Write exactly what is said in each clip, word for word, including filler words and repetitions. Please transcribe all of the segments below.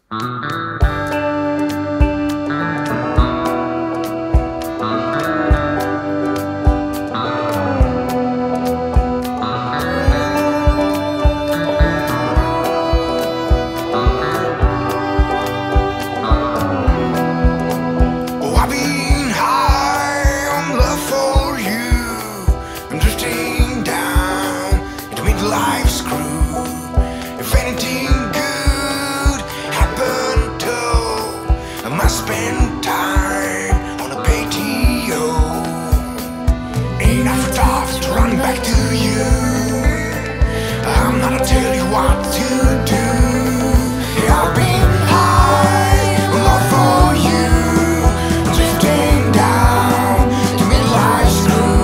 Life's crew. If anything good happened to, I must spend time on a patio. Ain't I tough to run back to you? I'm not gonna tell you what to do. I've been high, love for you, drifting down to midlife's crew.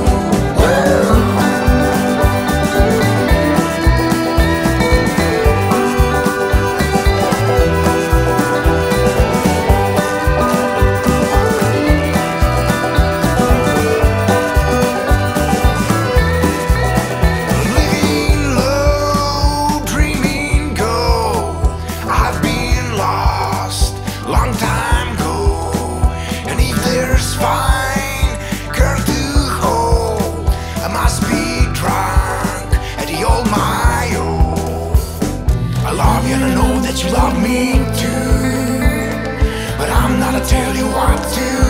Long time ago, and if there's fine girl to hold, I must be drunk at the old Mayo. I love you and I know that you love me too, but I'm not gonna tell you what to